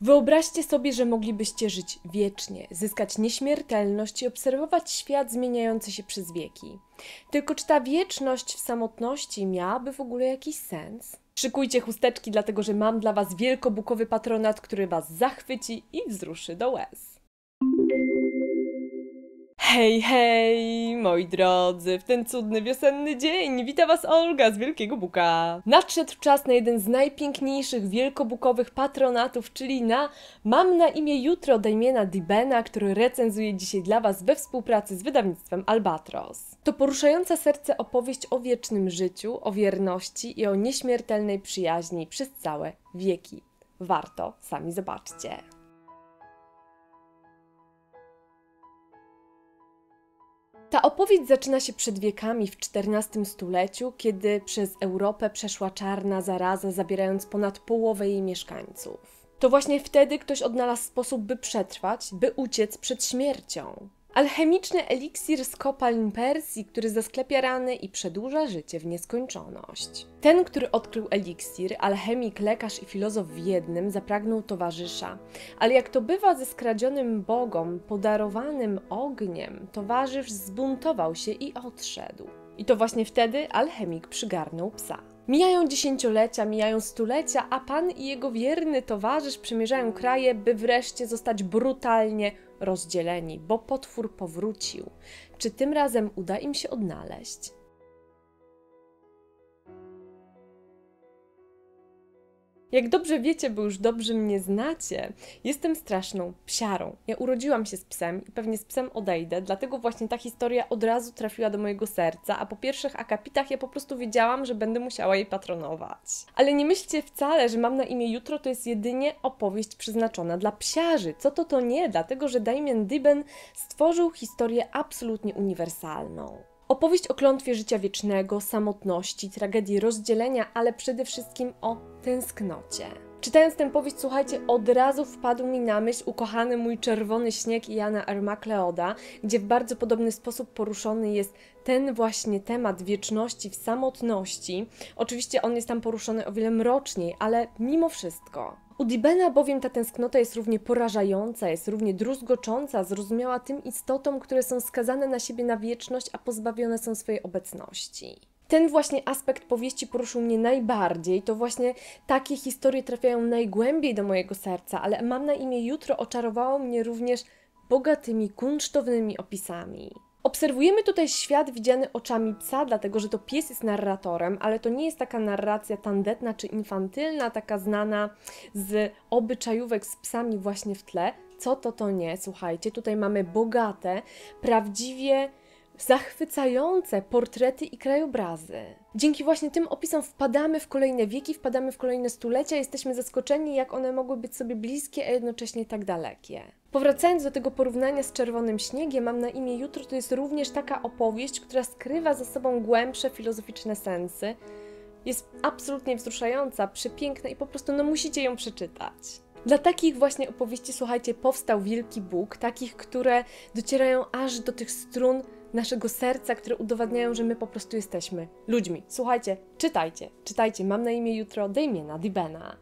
Wyobraźcie sobie, że moglibyście żyć wiecznie, zyskać nieśmiertelność i obserwować świat zmieniający się przez wieki. Tylko czy ta wieczność w samotności miałaby w ogóle jakiś sens? Szykujcie chusteczki, dlatego że mam dla Was wielkobukowy patronat, który Was zachwyci i wzruszy do łez. Hej, hej, moi drodzy, w ten cudny wiosenny dzień wita Was Olga z Wielkiego Buka. Nadszedł czas na jeden z najpiękniejszych wielkobukowych patronatów, czyli na Mam na imię Jutro Damiena Dibena, który recenzuję dzisiaj dla Was we współpracy z wydawnictwem Albatros. To poruszająca serce opowieść o wiecznym życiu, o wierności i o nieśmiertelnej przyjaźni przez całe wieki. Warto, sami zobaczcie. Ta opowieść zaczyna się przed wiekami w XIV stuleciu, kiedy przez Europę przeszła czarna zaraza, zabierając ponad połowę jej mieszkańców. To właśnie wtedy ktoś odnalazł sposób, by przetrwać, by uciec przed śmiercią. Alchemiczny eliksir z kopalń Persji, który zasklepia rany i przedłuża życie w nieskończoność. Ten, który odkrył eliksir, alchemik, lekarz i filozof w jednym, zapragnął towarzysza. Ale jak to bywa ze skradzionym bogom, podarowanym ogniem, towarzysz zbuntował się i odszedł. I to właśnie wtedy alchemik przygarnął psa. Mijają dziesięciolecia, mijają stulecia, a pan i jego wierny towarzysz przemierzają kraje, by wreszcie zostać brutalnie rozdzieleni, bo potwór powrócił. Czy tym razem uda im się odnaleźć? Jak dobrze wiecie, bo już dobrze mnie znacie, jestem straszną psiarą. Ja urodziłam się z psem i pewnie z psem odejdę, dlatego właśnie ta historia od razu trafiła do mojego serca, a po pierwszych akapitach ja po prostu wiedziałam, że będę musiała jej patronować. Ale nie myślcie wcale, że Mam na imię Jutro to jest jedynie opowieść przeznaczona dla psiarzy. Co to nie, dlatego że Damien Diben stworzył historię absolutnie uniwersalną. Opowieść o klątwie życia wiecznego, samotności, tragedii rozdzielenia, ale przede wszystkim o tęsknocie. Czytając tę powieść, słuchajcie, od razu wpadł mi na myśl ukochany mój Czerwony śnieg Jana R. MacLeoda, gdzie w bardzo podobny sposób poruszony jest ten właśnie temat wieczności w samotności. Oczywiście on jest tam poruszony o wiele mroczniej, ale mimo wszystko. U Dibena bowiem ta tęsknota jest równie porażająca, jest równie druzgocząca, zrozumiała tym istotom, które są skazane na siebie na wieczność, a pozbawione są swojej obecności. Ten właśnie aspekt powieści poruszył mnie najbardziej, to właśnie takie historie trafiają najgłębiej do mojego serca, ale Mam na imię Jutro oczarowało mnie również bogatymi, kunsztownymi opisami. Obserwujemy tutaj świat widziany oczami psa, dlatego że to pies jest narratorem, ale to nie jest taka narracja tandetna czy infantylna, taka znana z obyczajówek z psami właśnie w tle. Co to nie, słuchajcie, tutaj mamy bogate, prawdziwie zachwycające portrety i krajobrazy. Dzięki właśnie tym opisom wpadamy w kolejne wieki, wpadamy w kolejne stulecia, jesteśmy zaskoczeni, jak one mogły być sobie bliskie, a jednocześnie tak dalekie. Powracając do tego porównania z Czerwonym śniegiem, Mam na imię Jutro to jest również taka opowieść, która skrywa za sobą głębsze filozoficzne sensy. Jest absolutnie wzruszająca, przepiękna i po prostu musicie ją przeczytać. Dla takich właśnie opowieści, słuchajcie, powstał Wielki Bóg, takich, które docierają aż do tych strun naszego serca, które udowadniają, że my po prostu jesteśmy ludźmi. Słuchajcie, czytajcie, Mam na imię Jutro Damiena Dibena.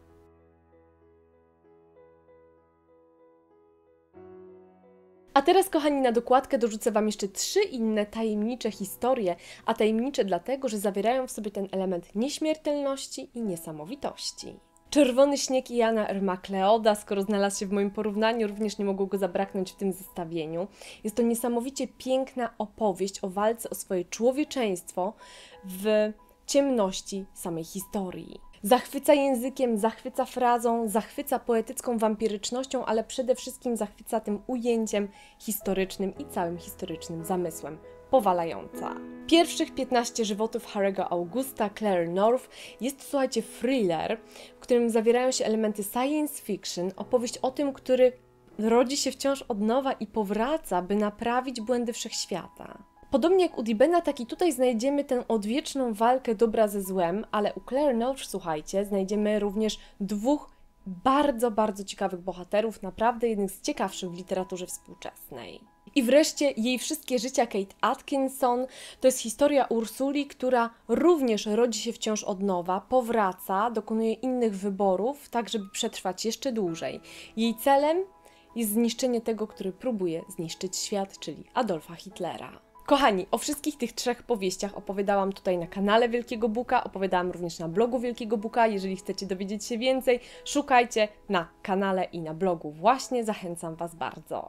A teraz, kochani, na dokładkę dorzucę Wam jeszcze 3 inne tajemnicze historie, a tajemnicze dlatego, że zawierają w sobie ten element nieśmiertelności i niesamowitości. Czerwony śnieg Jana R. MacLeoda, skoro znalazł się w moim porównaniu, również nie mogło go zabraknąć w tym zestawieniu. Jest to niesamowicie piękna opowieść o walce o swoje człowieczeństwo w ciemności samej historii. Zachwyca językiem, zachwyca frazą, zachwyca poetycką wampirycznością, ale przede wszystkim zachwyca tym ujęciem historycznym i całym historycznym zamysłem. Powalająca. Pierwszych 15 żywotów Harry'ego Augusta Claire North jest, słuchajcie, thriller, w którym zawierają się elementy science fiction, opowieść o tym, który rodzi się wciąż od nowa i powraca, by naprawić błędy wszechświata. Podobnie jak u Dibena, tak i tutaj znajdziemy tę odwieczną walkę dobra ze złem, ale u Claire North, słuchajcie, znajdziemy również 2 bardzo ciekawych bohaterów, naprawdę jednych z ciekawszych w literaturze współczesnej. I wreszcie jej wszystkie życia Kate Atkinson to jest historia Ursuli, która również rodzi się wciąż od nowa, powraca, dokonuje innych wyborów, tak żeby przetrwać jeszcze dłużej. Jej celem jest zniszczenie tego, który próbuje zniszczyć świat, czyli Adolfa Hitlera. Kochani, o wszystkich tych 3 powieściach opowiadałam tutaj na kanale Wielkiego Buka, opowiadałam również na blogu Wielkiego Buka. Jeżeli chcecie dowiedzieć się więcej, szukajcie na kanale i na blogu właśnie, zachęcam Was bardzo.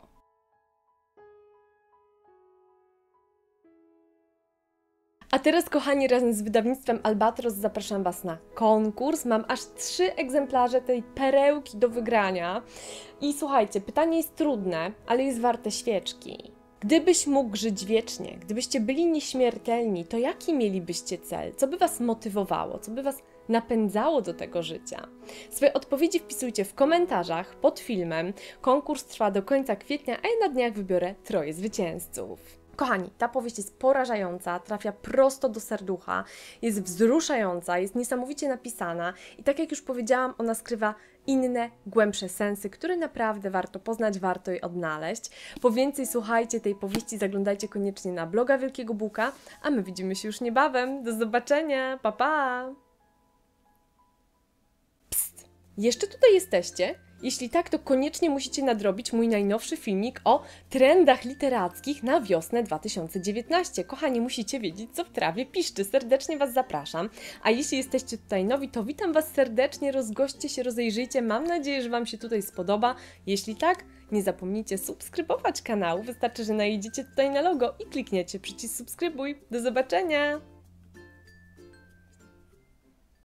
A teraz, kochani, razem z wydawnictwem Albatros zapraszam Was na konkurs. Mam aż 3 egzemplarze tej perełki do wygrania. I słuchajcie, pytanie jest trudne, ale jest warte świeczki. Gdybyś mógł żyć wiecznie, gdybyście byli nieśmiertelni, to jaki mielibyście cel? Co by Was motywowało? Co by Was napędzało do tego życia? Swoje odpowiedzi wpisujcie w komentarzach pod filmem. Konkurs trwa do końca kwietnia, a ja na dniach wybiorę 3 zwycięzców. Kochani, ta powieść jest porażająca, trafia prosto do serducha, jest wzruszająca, jest niesamowicie napisana i tak jak już powiedziałam, ona skrywa inne, głębsze sensy, które naprawdę warto poznać, warto je odnaleźć. Po więcej słuchajcie tej powieści, zaglądajcie koniecznie na bloga Wielkiego Buka, a my widzimy się już niebawem. Do zobaczenia, pa pa! Psst, jeszcze tutaj jesteście? Jeśli tak, to koniecznie musicie nadrobić mój najnowszy filmik o trendach literackich na wiosnę 2019. Kochani, musicie wiedzieć, co w trawie piszczy. Serdecznie Was zapraszam. A jeśli jesteście tutaj nowi, to witam Was serdecznie, rozgośćcie się, rozejrzyjcie. Mam nadzieję, że Wam się tutaj spodoba. Jeśli tak, nie zapomnijcie subskrybować kanału. Wystarczy, że najedziecie tutaj na logo i klikniecie przycisk subskrybuj. Do zobaczenia!